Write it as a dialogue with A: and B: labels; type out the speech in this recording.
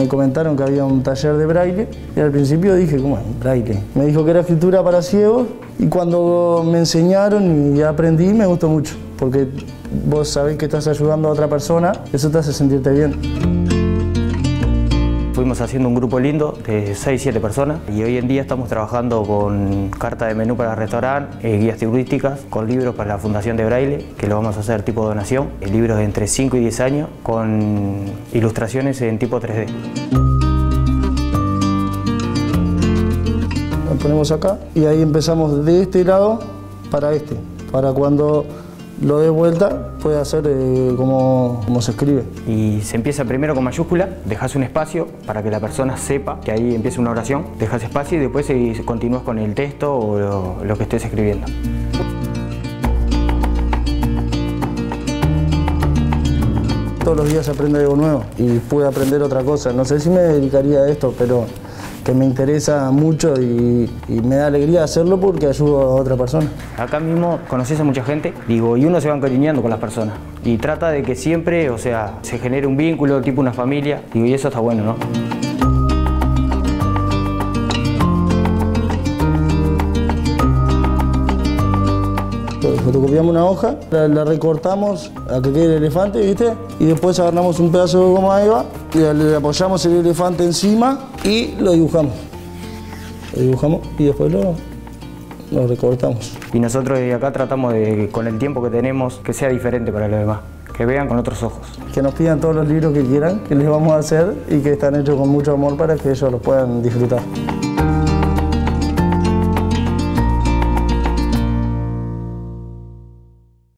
A: me comentaron que había un taller de braille y al principio dije, ¿cómo es braille? Me dijo que era escritura para ciegos y cuando me enseñaron y aprendí me gustó mucho, porque vos sabés que estás ayudando a otra persona, eso te hace sentirte bien.
B: Fuimos haciendo un grupo lindo de 6-7 personas y hoy en día estamos trabajando con carta de menú para restaurante, guías turísticas, con libros para la Fundación de Braille, que lo vamos a hacer tipo donación, libros de entre 5 y 10 años con ilustraciones en tipo 3D.
A: Lo ponemos acá y ahí empezamos de este lado para cuando lo de vuelta puede hacer como se escribe.
B: Y se empieza primero con mayúscula, dejas un espacio para que la persona sepa que ahí empieza una oración, dejas espacio y después continúas con el texto o lo que estés escribiendo.
A: Todos los días se aprende algo nuevo y pude aprender otra cosa. No sé si me dedicaría a esto, pero que me interesa mucho y me da alegría hacerlo porque ayudo a otra persona.
B: Acá mismo conoces a mucha gente, y uno se va encariñando con las personas y trata de que siempre, se genere un vínculo, tipo una familia, y eso está bueno, ¿no?
A: Fotocopiamos una hoja, la recortamos a que quede el elefante, ¿viste? Y después agarramos un pedazo de goma eva y le apoyamos el elefante encima y lo dibujamos. Lo dibujamos y después lo recortamos.
B: Y nosotros de acá tratamos de, con el tiempo que tenemos, que sea diferente para los demás, que vean con otros ojos.
A: Que nos pidan todos los libros que quieran, que les vamos a hacer y que están hechos con mucho amor para que ellos los puedan disfrutar.